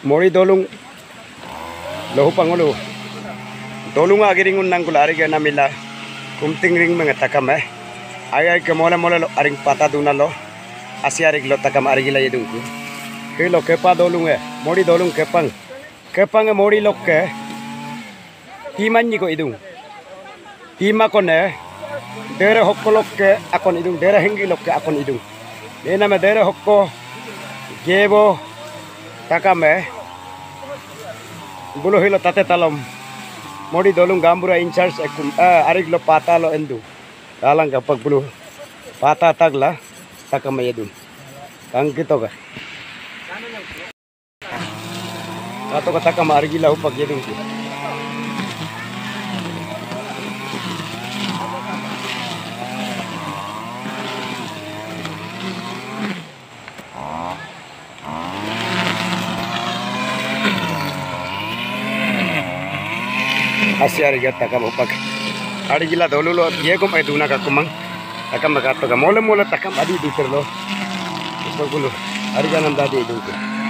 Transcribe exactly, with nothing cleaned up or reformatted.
Mori dolung lohu pangulu. Dolung agiringun nang kulari ga namila. Kumting ring mga takam eh. Ay ay ke mola mola lo aring pata duna lo. Asi arig lo takam arigila yedungku. Ke lo kepa dolung eh. Mori dolung kepang. Kepang eh mori lo ke. Timan ko idung. Tima kon eh. Dere hokko lo ke akon idung. Dere hengi lo ke akon idung. Nena me dere hokko. Gebo takam eh. Bulu hilo tate talom. Modi dolung gambura in charge ekum uh, arig lo pata lo endu. Dalang kapag bulu pata tagla takam edun. Kang kito ka. Ato ka takam arigila upag edun ki. Asyari gata ka upag ari gila dolu lo ye kom ay duna ka kumang takam magato ka mola mola takam adi diter lo upag bulu ari ganam dadi idung ko